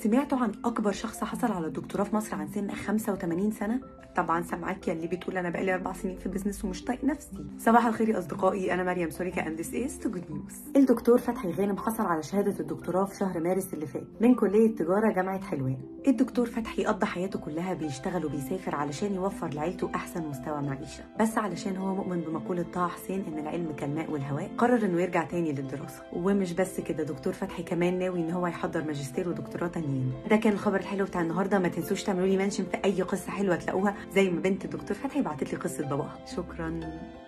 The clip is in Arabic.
سمعتوا عن اكبر شخص حصل على الدكتوراه في مصر عن سن 85 سنه؟ طبعا سامعاك يا اللي بتقول انا بقالي 4 سنين في بزنس ومش طايق نفسي. صباح الخير يا اصدقائي، انا مريم سوريكا اند ذس از تو جود نيوز. الدكتور فتحي غانم حصل على شهاده الدكتوراه في شهر مارس اللي فات من كليه تجاره جامعه حلوان. الدكتور فتحي قضى حياته كلها بيشتغل وبيسافر علشان يوفر لعيلته احسن مستوى معيشه، بس علشان هو مؤمن بمقوله طه حسين ان العلم كالماء والهواء قرر انه يرجع تاني للدراسه. ومش بس كده، دكتور فتحي كمان ناوي ان هو يحضر ماجستير ودكتوراه تانيين. ده كان الخبر الحلو بتاع النهارده. ما تنسوش تعملوا لي منشن في اي قصه حلوه تلاقوها، زي ما بنت الدكتور فتحي بعتت لي قصه باباها. شكرا.